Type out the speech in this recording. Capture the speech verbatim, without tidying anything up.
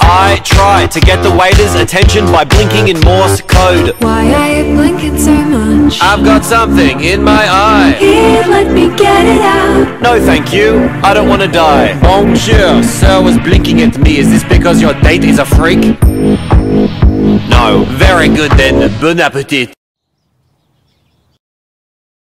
I try to get the waiter's attention by blinking in Morse code. Why are you blinking so much? I've got something in my eye. Here, let me get it out. No thank you, I don't want to die. Bonjour, sir was blinking at me. Is this because your date is a freak? No. Very good then, bon appetit.